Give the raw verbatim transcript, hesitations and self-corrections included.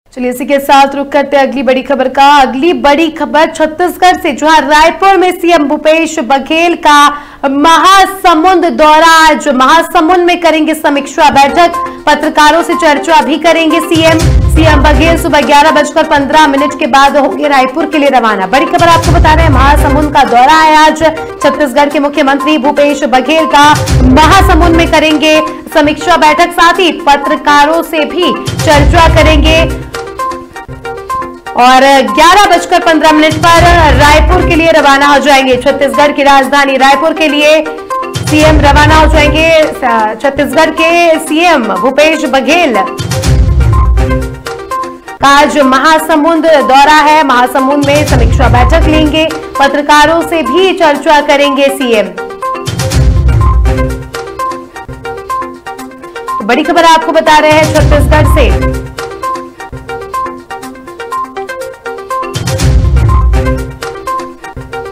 चलिए इसी के साथ रुक करते हैं अगली बड़ी खबर का। अगली बड़ी खबर छत्तीसगढ़ से, जहां रायपुर में सीएम भूपेश बघेल का महासमुंद दौरा। आज महासमुंद में करेंगे समीक्षा बैठक, पत्रकारों से चर्चा भी करेंगे सीएम। सीएम बघेल सुबह ग्यारह बजकर पंद्रह मिनट के बाद होंगे रायपुर के लिए रवाना। बड़ी खबर आपको बता रहे हैं, महासमुंद का दौरा है आज। छत्तीसगढ़ के मुख्यमंत्री भूपेश बघेल का महासमुंद में करेंगे समीक्षा बैठक, साथ ही पत्रकारों से भी चर्चा करेंगे और ग्यारह बजकर पंद्रह मिनट पर रायपुर के लिए रवाना हो जाएंगे। छत्तीसगढ़ की राजधानी रायपुर के लिए सीएम रवाना हो जाएंगे। छत्तीसगढ़ के सीएम भूपेश बघेल का आज महासमुंद दौरा है। महासमुंद में समीक्षा बैठक लेंगे, पत्रकारों से भी चर्चा करेंगे सीएम। बड़ी खबर आपको बता रहे हैं छत्तीसगढ़ से।